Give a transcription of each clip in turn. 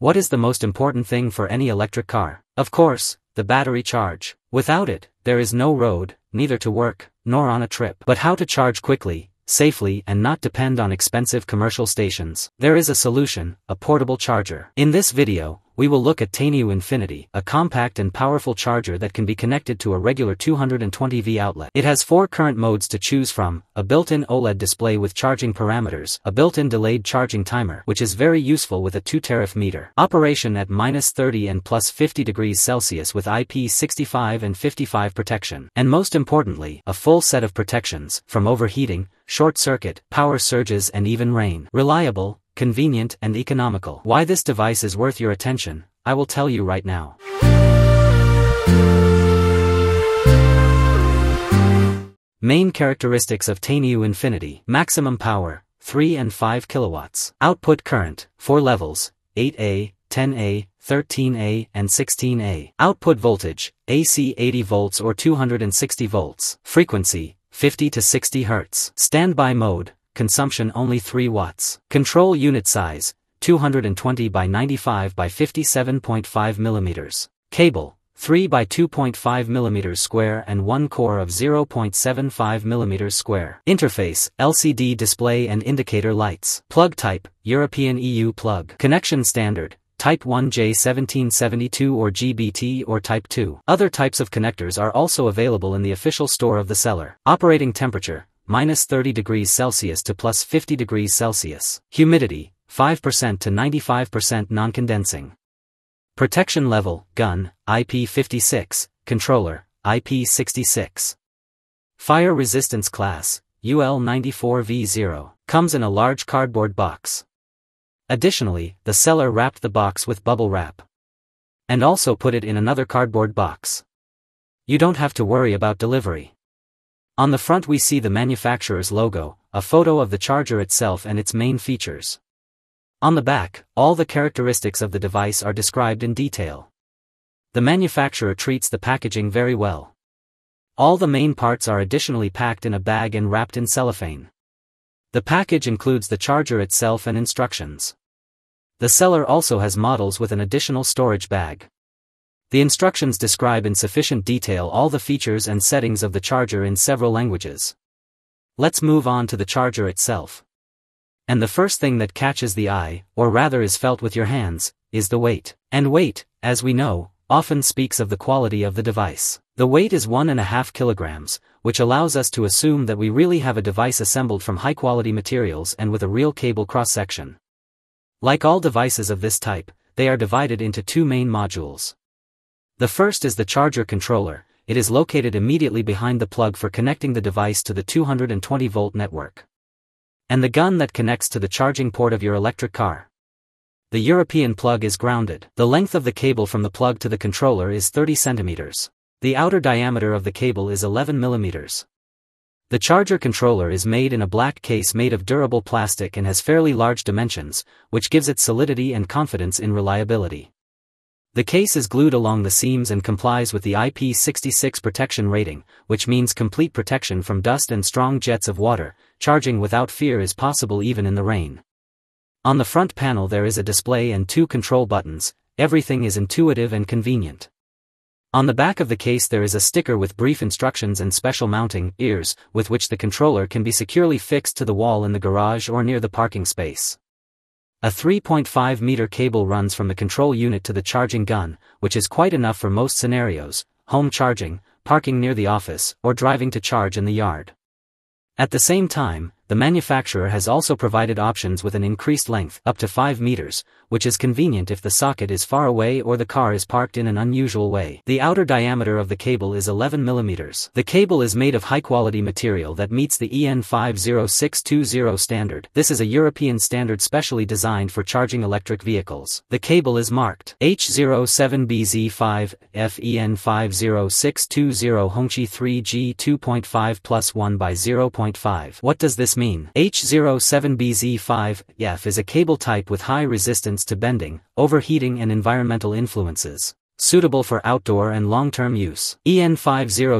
What is the most important thing for any electric car? Of course, the battery charge. Without it, there is no road, neither to work, nor on a trip. But how to charge quickly, safely and not depend on expensive commercial stations? There is a solution, a portable charger. In this video, we will look at TAYNIU Infinity, a compact and powerful charger that can be connected to a regular 220V outlet. It has 4 current modes to choose from: a built-in OLED display with charging parameters, a built-in delayed charging timer, which is very useful with a 2-tariff meter, operation at -30 and +50 degrees Celsius with IP65 and 55 protection, and most importantly, a full set of protections, from overheating, short circuit, power surges and even rain. Reliable, convenient and economical. Why this device is worth your attention, I will tell you right now. Main characteristics of TAYNIU Infinity. Maximum power, 3 and 5 kilowatts. Output current, 4 levels, 8A, 10A, 13A and 16A. Output voltage, AC 80 volts or 260 volts. Frequency, 50 to 60 Hz. Standby mode, consumption only 3 watts. Control unit size, 220 by 95 by 57.5 millimeters. Cable, 3 by 2.5 millimeters square and 1 core of 0.75 millimeters square. Interface, LCD display and indicator lights. Plug type, European EU plug. Connection standard, Type 1J1772 or GBT or Type 2. Other types of connectors are also available in the official store of the seller. Operating temperature, -30 degrees Celsius to +50 degrees Celsius. Humidity, 5% to 95% non-condensing. Protection level, gun, IP56, controller, IP66. Fire resistance class, UL94V0, comes in a large cardboard box. Additionally, the seller wrapped the box with bubble wrap. And also put it in another cardboard box. You don't have to worry about delivery. On the front we see the manufacturer's logo, a photo of the charger itself and its main features. On the back, all the characteristics of the device are described in detail. The manufacturer treats the packaging very well. All the main parts are additionally packed in a bag and wrapped in cellophane. The package includes the charger itself and instructions. The seller also has models with an additional storage bag. The instructions describe in sufficient detail all the features and settings of the charger in several languages. Let's move on to the charger itself. And the first thing that catches the eye, or rather is felt with your hands, is the weight. And weight, as we know, often speaks of the quality of the device. The weight is 1.5 kilograms, which allows us to assume that we really have a device assembled from high-quality materials and with a real cable cross-section. Like all devices of this type, they are divided into 2 main modules. The first is the charger controller. It is located immediately behind the plug for connecting the device to the 220-volt network. And the gun that connects to the charging port of your electric car. The European plug is grounded. The length of the cable from the plug to the controller is 30 centimeters. The outer diameter of the cable is 11 millimeters. The charger controller is made in a black case made of durable plastic and has fairly large dimensions, which gives it solidity and confidence in reliability. The case is glued along the seams and complies with the IP66 protection rating, which means complete protection from dust and strong jets of water. Charging without fear is possible even in the rain. On the front panel there is a display and 2 control buttons. Everything is intuitive and convenient. On the back of the case there is a sticker with brief instructions and special mounting ears, with which the controller can be securely fixed to the wall in the garage or near the parking space. A 3.5 meter cable runs from the control unit to the charging gun, which is quite enough for most scenarios: home charging, parking near the office, or driving to charge in the yard. At the same time, the manufacturer has also provided options with an increased length, up to 5 meters, which is convenient if the socket is far away or the car is parked in an unusual way. The outer diameter of the cable is 11 millimeters. The cable is made of high-quality material that meets the EN 50620 standard. This is a European standard specially designed for charging electric vehicles. The cable is marked H07BZ5 FEN 50620 Hongqi 3G 2.5 plus 1 by 0.5. What does this mean? H07BZ5F is a cable type with high resistance to bending, overheating and environmental influences, suitable for outdoor and long-term use. EN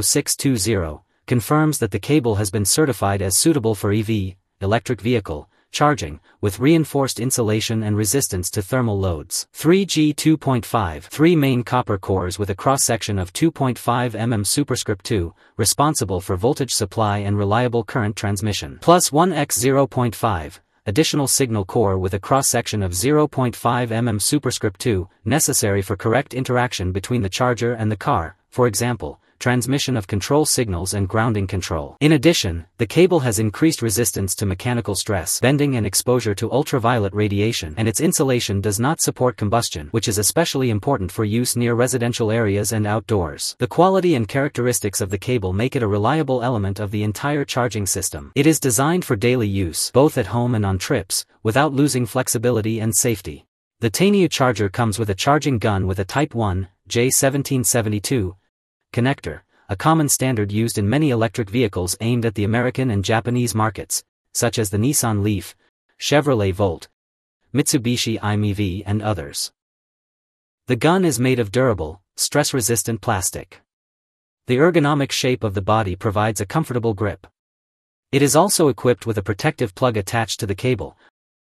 50620 confirms that the cable has been certified as suitable for EV, electric vehicle, charging, with reinforced insulation and resistance to thermal loads. 3G 2.5 3 main copper cores with a cross-section of 2.5 mm superscript 2, responsible for voltage supply and reliable current transmission. Plus 1x 0.5. Additional signal core with a cross-section of 0.5 mm superscript 2, necessary for correct interaction between the charger and the car, for example, transmission of control signals and grounding control. In addition, the cable has increased resistance to mechanical stress, bending and exposure to ultraviolet radiation, and its insulation does not support combustion, which is especially important for use near residential areas and outdoors. The quality and characteristics of the cable make it a reliable element of the entire charging system. It is designed for daily use, both at home and on trips, without losing flexibility and safety. The TAYNIU charger comes with a charging gun with a Type 1, J1772, connector, a common standard used in many electric vehicles aimed at the American and Japanese markets, such as the Nissan Leaf, Chevrolet Volt, Mitsubishi i-MiEV and others. The gun is made of durable, stress-resistant plastic. The ergonomic shape of the body provides a comfortable grip. It is also equipped with a protective plug attached to the cable,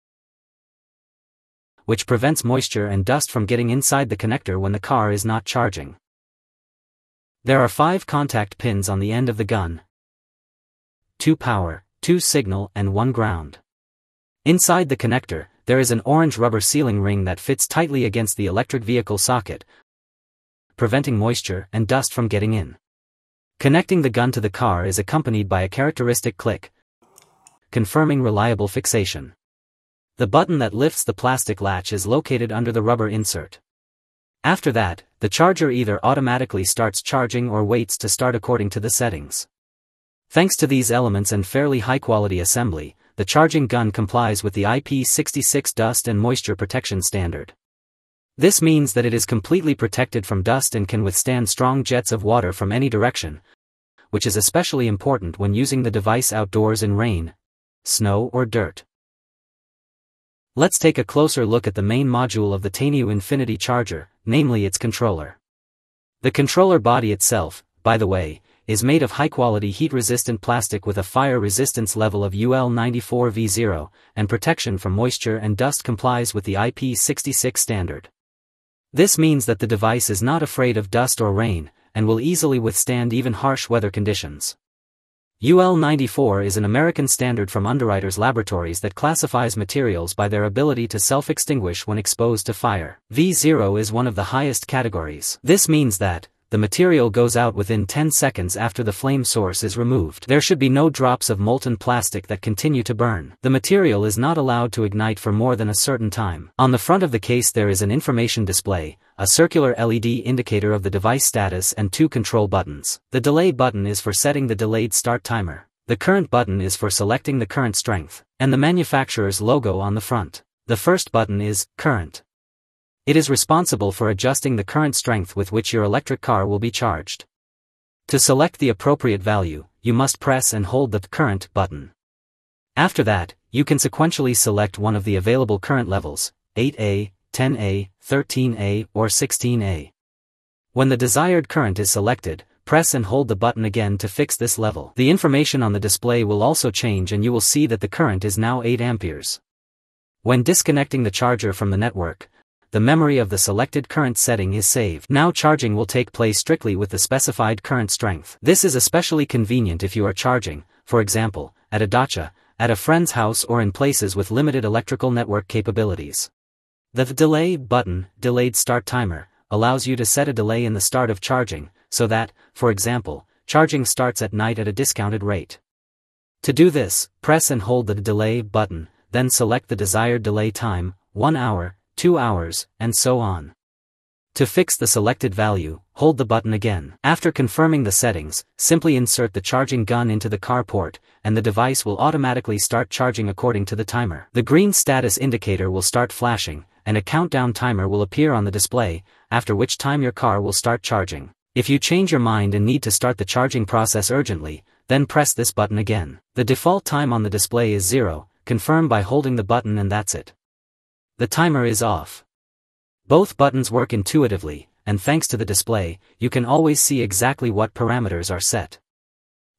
which prevents moisture and dust from getting inside the connector when the car is not charging. There are 5 contact pins on the end of the gun. 2 power, 2 signal and 1 ground. Inside the connector, there is an orange rubber sealing ring that fits tightly against the electric vehicle socket, preventing moisture and dust from getting in. Connecting the gun to the car is accompanied by a characteristic click, confirming reliable fixation. The button that lifts the plastic latch is located under the rubber insert. After that, the charger either automatically starts charging or waits to start according to the settings. Thanks to these elements and fairly high-quality assembly, the charging gun complies with the IP66 dust and moisture protection standard. This means that it is completely protected from dust and can withstand strong jets of water from any direction, which is especially important when using the device outdoors in rain, snow or dirt. Let's take a closer look at the main module of the TAYNIU Infinity charger, namely its controller. The controller body itself, by the way, is made of high-quality heat-resistant plastic with a fire resistance level of UL94V0, and protection from moisture and dust complies with the IP66 standard. This means that the device is not afraid of dust or rain, and will easily withstand even harsh weather conditions. UL94 is an American standard from Underwriters Laboratories that classifies materials by their ability to self-extinguish when exposed to fire. V0 is one of the highest categories. This means that the material goes out within 10 seconds after the flame source is removed. There should be no drops of molten plastic that continue to burn. The material is not allowed to ignite for more than a certain time. On the front of the case there is an information display, a circular LED indicator of the device status and 2 control buttons. The delay button is for setting the delayed start timer. The current button is for selecting the current strength, and the manufacturer's logo on the front. The first button is current. It is responsible for adjusting the current strength with which your electric car will be charged. To select the appropriate value, you must press and hold the current button. After that, you can sequentially select one of the available current levels, 8A, 10A, 13A, or 16A. When the desired current is selected, press and hold the button again to fix this level. The information on the display will also change and you will see that the current is now 8 amperes. When disconnecting the charger from the network, the memory of the selected current setting is saved. Now charging will take place strictly with the specified current strength. This is especially convenient if you are charging, for example, at a dacha, at a friend's house or in places with limited electrical network capabilities. The delay button, delayed start timer, allows you to set a delay in the start of charging, so that, for example, charging starts at night at a discounted rate. To do this, press and hold the delay button, then select the desired delay time, 1 hour, 2 hours, and so on. To fix the selected value, hold the button again. After confirming the settings, simply insert the charging gun into the car port, and the device will automatically start charging according to the timer. The green status indicator will start flashing, and a countdown timer will appear on the display, after which time your car will start charging. If you change your mind and need to start the charging process urgently, then press this button again. The default time on the display is 0, confirm by holding the button and that's it. The timer is off. Both buttons work intuitively, and thanks to the display, you can always see exactly what parameters are set.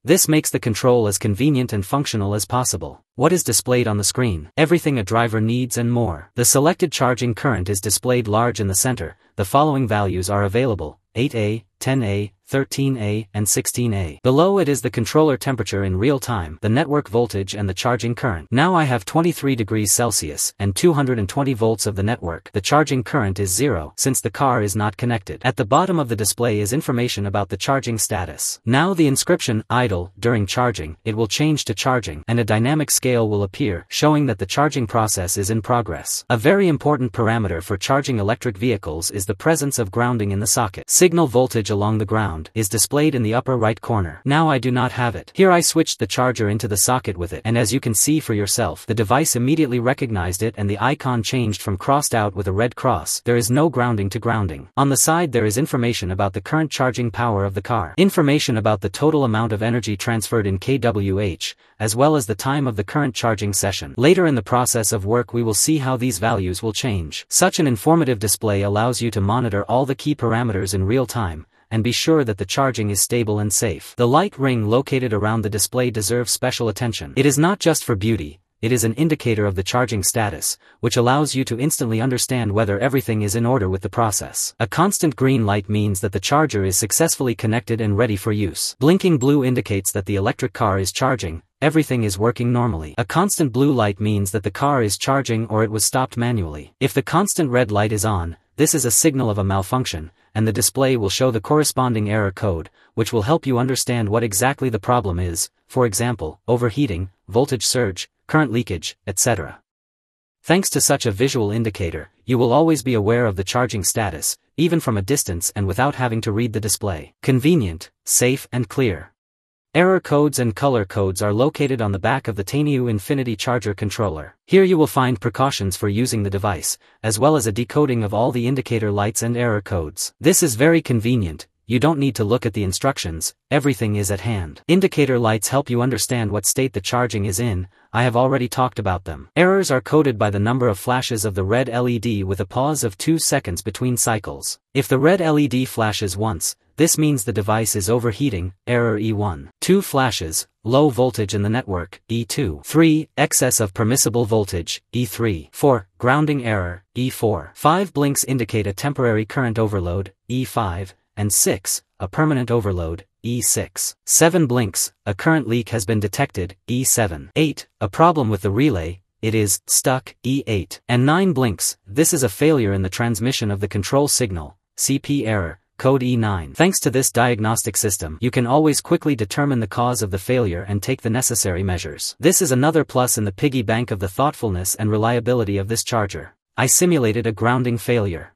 This makes the control as convenient and functional as possible. What is displayed on the screen? Everything a driver needs and more. The selected charging current is displayed large in the center. The following values are available: 8A, 10A, 13A, and 16A. Below it is the controller temperature in real time, the network voltage and the charging current. Now I have 23 degrees Celsius and 220 volts of the network. The charging current is 0 since the car is not connected. At the bottom of the display is information about the charging status. Now the inscription idle during charging, it will change to charging, and a dynamic scale will appear showing that the charging process is in progress. A very important parameter for charging electric vehicles is the presence of grounding in the socket. Signal voltage along the ground is displayed in the upper right corner. Now I do not have it. Here I switched the charger into the socket with it, and as you can see for yourself, the device immediately recognized it and the icon changed from crossed out with a red cross. There is no grounding to grounding. On the side there is information about the current charging power of the car. Information about the total amount of energy transferred in kWh, as well as the time of the current charging session. Later in the process of work we will see how these values will change. Such an informative display allows you to monitor all the key parameters in real time, and be sure that the charging is stable and safe. The light ring located around the display deserves special attention. It is not just for beauty, it is an indicator of the charging status, which allows you to instantly understand whether everything is in order with the process. A constant green light means that the charger is successfully connected and ready for use. Blinking blue indicates that the electric car is charging, everything is working normally. A constant blue light means that the car is charging or it was stopped manually. If the constant red light is on, this is a signal of a malfunction, and the display will show the corresponding error code, which will help you understand what exactly the problem is, for example, overheating, voltage surge, current leakage, etc. Thanks to such a visual indicator, you will always be aware of the charging status, even from a distance and without having to read the display. Convenient, safe and clear. Error codes and color codes are located on the back of the TAYNIU Infinity charger controller. Here you will find precautions for using the device, as well as a decoding of all the indicator lights and error codes. This is very convenient. You don't need to look at the instructions, everything is at hand. Indicator lights help you understand what state the charging is in. I have already talked about them. Errors are coded by the number of flashes of the red LED with a pause of 2 seconds between cycles. If the red LED flashes once, this means the device is overheating, error E1. 2 flashes, low voltage in the network, E2. 3, excess of permissible voltage, E3. 4, grounding error, E4. 5 blinks indicate a temporary current overload, E5. And 6, a permanent overload, E6. 7 blinks, a current leak has been detected, E7. 8, a problem with the relay, it is stuck, E8. And 9 blinks, this is a failure in the transmission of the control signal, CP error, code E9. Thanks to this diagnostic system, you can always quickly determine the cause of the failure and take the necessary measures. This is another plus in the piggy bank of the thoughtfulness and reliability of this charger. I simulated a grounding failure.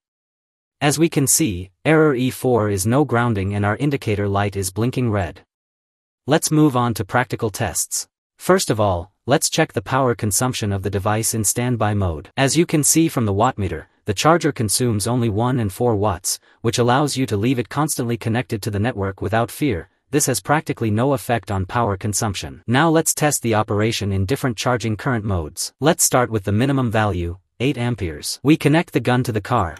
As we can see, error E4 is no grounding and our indicator light is blinking red. Let's move on to practical tests. First of all, let's check the power consumption of the device in standby mode. As you can see from the wattmeter, the charger consumes only 1 and 4 watts, which allows you to leave it constantly connected to the network without fear. This has practically no effect on power consumption. Now let's test the operation in different charging current modes. Let's start with the minimum value, 8 amperes. We connect the gun to the car,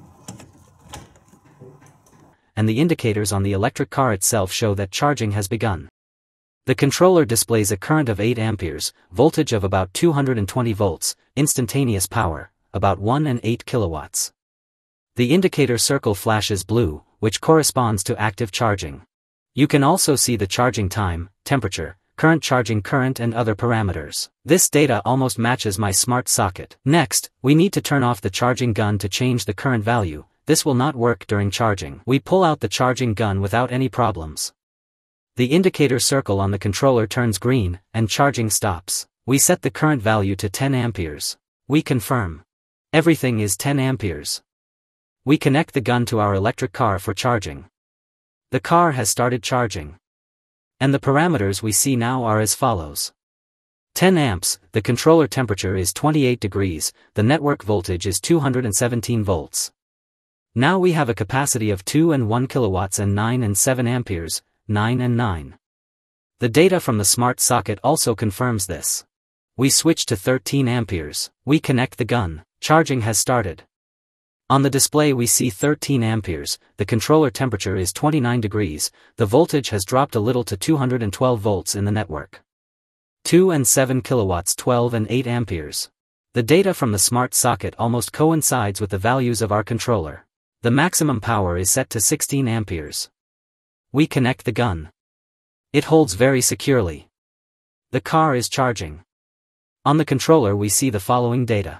and the indicators on the electric car itself show that charging has begun. The controller displays a current of 8 amperes, voltage of about 220 volts, instantaneous power, about 1 and 8 kilowatts. The indicator circle flashes blue, which corresponds to active charging. You can also see the charging time, temperature, current charging current and other parameters. This data almost matches my smart socket. Next, we need to turn off the charging gun to change the current value. This will not work during charging. We pull out the charging gun without any problems. The indicator circle on the controller turns green, and charging stops. We set the current value to 10 amperes. We confirm. Everything is 10 amperes. We connect the gun to our electric car for charging. The car has started charging. And the parameters we see now are as follows. 10 amps, the controller temperature is 28 degrees, the network voltage is 217 volts. Now we have a capacity of 2 and 1 kilowatts and 9 and 7 amperes, 9 and 9. The data from the smart socket also confirms this. We switch to 13 amperes. We connect the gun. Charging has started. On the display we see 13 amperes, the controller temperature is 29 degrees, the voltage has dropped a little to 212 volts in the network. 2 and 7 kilowatts 12 and 8 amperes. The data from the smart socket almost coincides with the values of our controller. The maximum power is set to 16 amperes. We connect the gun. It holds very securely. The car is charging. On the controller we see the following data.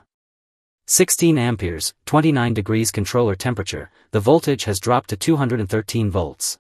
16 amperes, 29 degrees controller temperature, the voltage has dropped to 213 volts.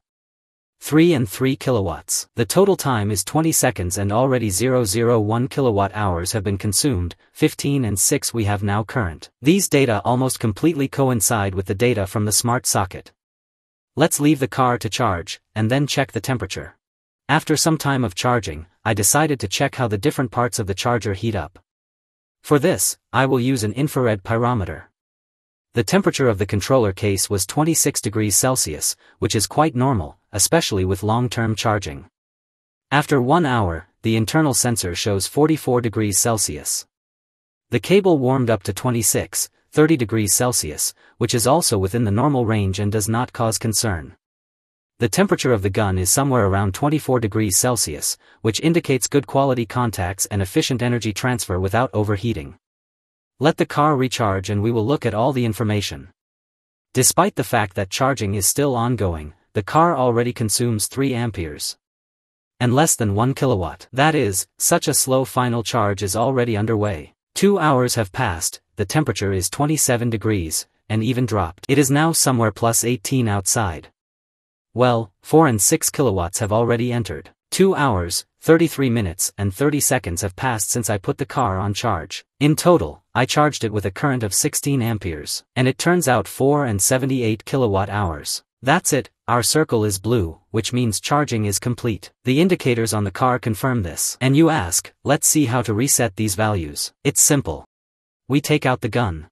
3 and 3 kilowatts. The total time is 20 seconds and already 001 kilowatt hours have been consumed, 15 and 6 we have now current. These data almost completely coincide with the data from the smart socket. Let's leave the car to charge, and then check the temperature. After some time of charging, I decided to check how the different parts of the charger heat up. For this, I will use an infrared pyrometer. The temperature of the controller case was 26 degrees Celsius, which is quite normal, especially with long-term charging. After 1 hour, the internal sensor shows 44 degrees Celsius. The cable warmed up to 30 degrees Celsius, which is also within the normal range and does not cause concern. The temperature of the gun is somewhere around 24 degrees Celsius, which indicates good quality contacts and efficient energy transfer without overheating. Let the car recharge and we will look at all the information. Despite the fact that charging is still ongoing, the car already consumes 3 amperes. And less than 1 kilowatt. That is, such a slow final charge is already underway. 2 hours have passed, the temperature is 27 degrees, and even dropped. It is now somewhere plus 18 outside. Well, 4 and 6 kilowatts have already entered. 2 hours, 33 minutes and 30 seconds have passed since I put the car on charge. In total, I charged it with a current of 16 amperes, and it turns out 4 and 78 kilowatt hours. That's it, our circle is blue, which means charging is complete. The indicators on the car confirm this. And you ask, let's see how to reset these values. It's simple. We take out the gun.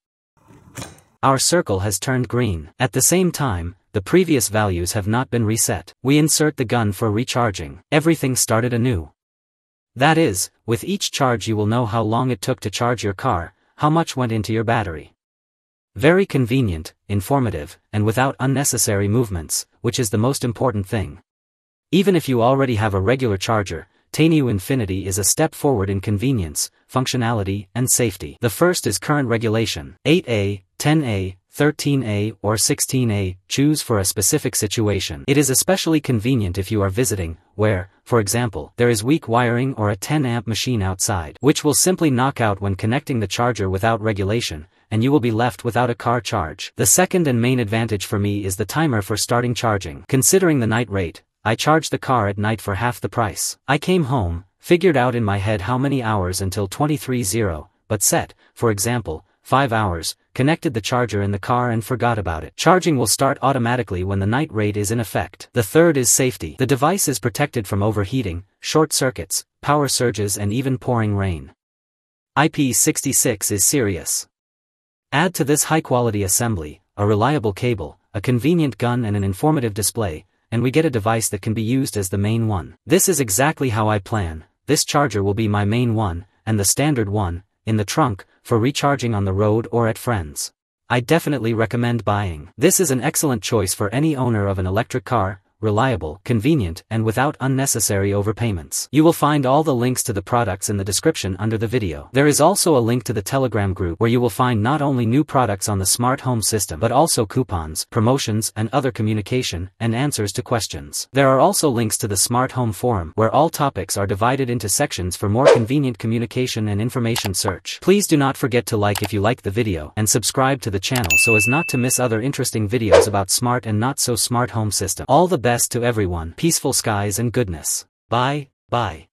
Our circle has turned green. At the same time, the previous values have not been reset. We insert the gun for recharging. Everything started anew. That is, with each charge you will know how long it took to charge your car, how much went into your battery. Very convenient, informative, and without unnecessary movements, which is the most important thing. Even if you already have a regular charger, TAYNIU Infinity is a step forward in convenience, functionality, and safety. The first is current regulation. 8A, 10A, 13A or 16A, choose for a specific situation. It is especially convenient if you are visiting, where, for example, there is weak wiring or a 10-amp machine outside, which will simply knock out when connecting the charger without regulation, and you will be left without a car charge. The second and main advantage for me is the timer for starting charging. Considering the night rate, I charged the car at night for half the price. I came home, figured out in my head how many hours until 23:00, but set, for example, 5 hours, connected the charger in the car and forgot about it. Charging will start automatically when the night rate is in effect. The third is safety. The device is protected from overheating, short circuits, power surges and even pouring rain. IP66 is serious. Add to this high-quality assembly, a reliable cable, a convenient gun and an informative display, and we get a device that can be used as the main one. This is exactly how I plan. This charger will be my main one, and the standard one, in the trunk, for recharging on the road or at friends. I definitely recommend buying. This is an excellent choice for any owner of an electric car, reliable, convenient, and without unnecessary overpayments. You will find all the links to the products in the description under the video. There is also a link to the Telegram group where you will find not only new products on the smart home system but also coupons, promotions, and other communication and answers to questions. There are also links to the smart home forum where all topics are divided into sections for more convenient communication and information search. Please do not forget to like if you like the video and subscribe to the channel so as not to miss other interesting videos about smart and not so smart home system. All the best to everyone. Peaceful skies and goodness. Bye.